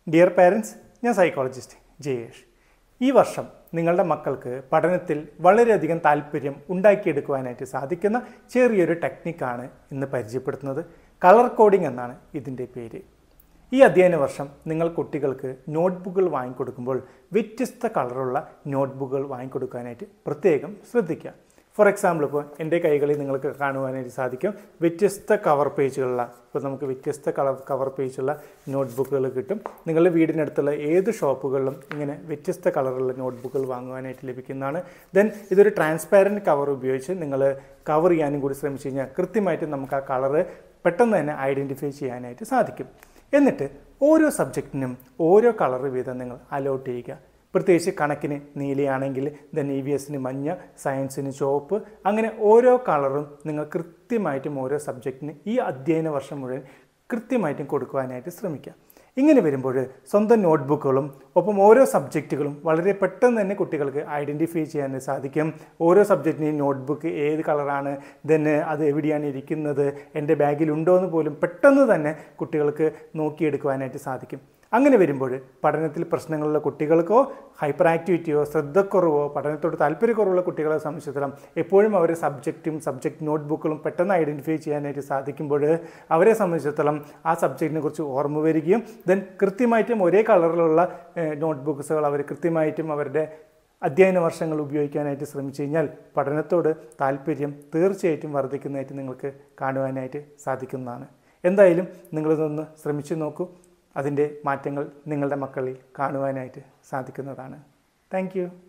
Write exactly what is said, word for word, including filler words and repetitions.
Dear parents, ഞാൻ psychologist Jayesh. ഈ വർഷം നിങ്ങളുടെ മക്കൾക്ക് പഠനത്തിൽ വളരെയധികം താല്പര്യം ഉണ്ടാക്കിയെടുക്കുവാനായിട്ട് സാധിക്കുന്ന ചെറിയൊരു ടെക്നിക്കാണ് ഇന്ന് പരിചയപ്പെടുത്തുന്നത്. കളർ കോഡിംഗ് എന്നാണ് ഇതിൻ്റെ പേര്. ഈ അധ്യയന വർഷം നിങ്ങൾ കുട്ടികൾക്ക് നോട്ട്ബുക്കുകൾ വാങ്ങിക്കൊടുക്കുമ്പോൾ വ്യത്യസ്ത കളറുള്ള നോട്ട്ബുക്കുകൾ വാങ്ങിക്കൊടുക്കാനായിട്ട് പ്രത്യേകം ശ്രദ്ധിക്കുക. ഫോർ എക്സാമ്പിൾ, ഇപ്പോൾ എൻ്റെ കൈകളിൽ നിങ്ങൾക്ക് കാണുവാനായിട്ട് സാധിക്കും വ്യത്യസ്ത കവർ പേജുകളുള്ള, ഇപ്പോൾ നമുക്ക് വ്യത്യസ്ത കളർ കവർ പേജുള്ള നോട്ട്ബുക്കുകൾ കിട്ടും. നിങ്ങളുടെ വീടിനടുത്തുള്ള ഏത് ഷോപ്പുകളിലും ഇങ്ങനെ വ്യത്യസ്ത കളറുള്ള നോട്ട്ബുക്കുകൾ വാങ്ങുവാനായിട്ട് ലഭിക്കുന്നതാണ്. ദെൻ ഇതൊരു ട്രാൻസ്പാരൻറ്റ് കവർ ഉപയോഗിച്ച് നിങ്ങൾ കവർ ചെയ്യാനും കൂടി ശ്രമിച്ചു കഴിഞ്ഞാൽ കൃത്യമായിട്ട് നമുക്ക് ആ കളറ് പെട്ടെന്ന് തന്നെ ഐഡൻറ്റിഫൈ ചെയ്യാനായിട്ട് സാധിക്കും. എന്നിട്ട് ഓരോ സബ്ജക്റ്റിനും ഓരോ കളർ വീതം നിങ്ങൾ അലോട്ട് ചെയ്യുക. പ്രത്യേകിച്ച് കണക്കിന് നീലയാണെങ്കിൽ ദെൻ ഇ വി എസിന് മഞ്ഞ, സയൻസിന് ചുവപ്പ്, അങ്ങനെ ഓരോ കളറും നിങ്ങൾ കൃത്യമായിട്ടും ഓരോ സബ്ജക്റ്റിന് ഈ അധ്യയന വർഷം മുഴുവൻ കൃത്യമായിട്ടും കൊടുക്കുവാനായിട്ട് ശ്രമിക്കുക. ഇങ്ങനെ വരുമ്പോൾ സ്വന്തം നോട്ട്ബുക്കുകളും ഒപ്പം ഓരോ സബ്ജക്റ്റുകളും വളരെ പെട്ടെന്ന് തന്നെ കുട്ടികൾക്ക് ഐഡൻറ്റിഫൈ ചെയ്യാൻ സാധിക്കും. ഓരോ സബ്ജക്റ്റിനെയും നോട്ട്ബുക്ക് ഏത് കളറാണ്, ദെൻ അത് എവിടെയാണ് ഇരിക്കുന്നത്, എൻ്റെ ബാഗിലുണ്ടോ എന്ന് പോലും പെട്ടെന്ന് തന്നെ കുട്ടികൾക്ക് നോക്കിയെടുക്കുവാനായിട്ട് സാധിക്കും. അങ്ങനെ വരുമ്പോൾ പഠനത്തിൽ പ്രശ്നങ്ങളുള്ള കുട്ടികൾക്കോ ഹൈപ്പർ ആക്ടിവിറ്റിയോ ശ്രദ്ധക്കുറവോ പഠനത്തോട് താല്പര്യക്കുറവുള്ള കുട്ടികളെ സംബന്ധിച്ചിടത്തോളം എപ്പോഴും അവരെ സബ്ജക്റ്റും സബ്ജക്റ്റ് നോട്ട്ബുക്കുകളും പെട്ടെന്ന് ഐഡൻറ്റിഫൈ ചെയ്യാനായിട്ട് സാധിക്കുമ്പോൾ അവരെ സംബന്ധിച്ചിടത്തോളം ആ സബ്ജക്റ്റിനെ കുറിച്ച് ഓർമ്മ വരികയും ദെൻ കൃത്യമായിട്ടും ഒരേ കളറിലുള്ള നോട്ട്ബുക്സുകൾ അവർ കൃത്യമായിട്ടും അവരുടെ അധ്യയന വർഷങ്ങൾ ഉപയോഗിക്കാനായിട്ട് ശ്രമിച്ചു കഴിഞ്ഞാൽ പഠനത്തോട് താല്പര്യം തീർച്ചയായിട്ടും വർദ്ധിക്കുന്നതായിട്ട് നിങ്ങൾക്ക് കാണുവാനായിട്ട് സാധിക്കുന്നതാണ്. എന്തായാലും നിങ്ങളിതൊന്ന് ശ്രമിച്ചു നോക്കൂ. അതിൻ്റെ മാറ്റങ്ങൾ നിങ്ങളുടെ മക്കളിൽ കാണുവാനായിട്ട് സാധിക്കുന്നതാണ്. Thank U.